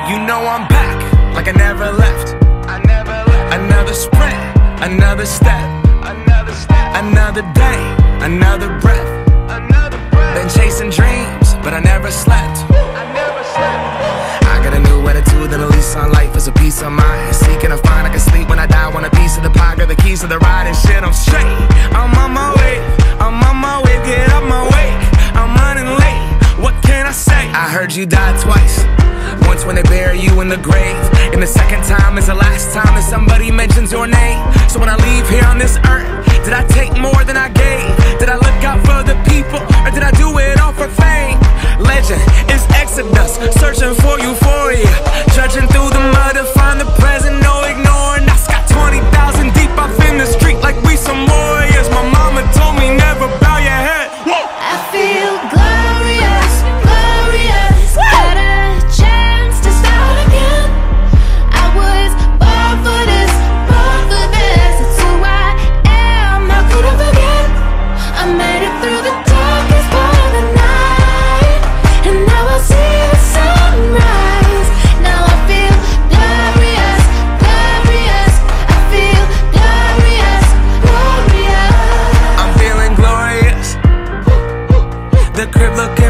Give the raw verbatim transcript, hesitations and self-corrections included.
You know I'm back, like I never left. I never left. Another sprint, another step, another step, another day, another breath, another breath. Been chasing dreams, but I never slept. I never slept. I got a new attitude and a lease on life is a peace of mind. Seeking to find I can sleep when I die. Want a piece of the pie, got the keys to the ride and shit. I'm straight. I'm on my way. I'm on my way. Get up my way. I'm running late. What can I say? I heard you died twice. Once when they bury you in the grave, and the second time is the last time that somebody mentions your name. So when I leave here on this earth, did I take more than I gave? Did I look out for the people, or did I do it all for fame? Legend is Exodus, searching for euphoria, judging through the mud to find the present, no ignoring. I got twenty thousand deep off in the street like we some warriors. My mama told me never bow your head. I feel glorious, glorious. Got a chance to start again. I was born for this, born for this. It's who I am, how could I forget? I made it through the darkest part of the night, and now I see the sunrise. Now I feel glorious, glorious. I feel glorious, glorious. I'm feeling glorious. The crib looking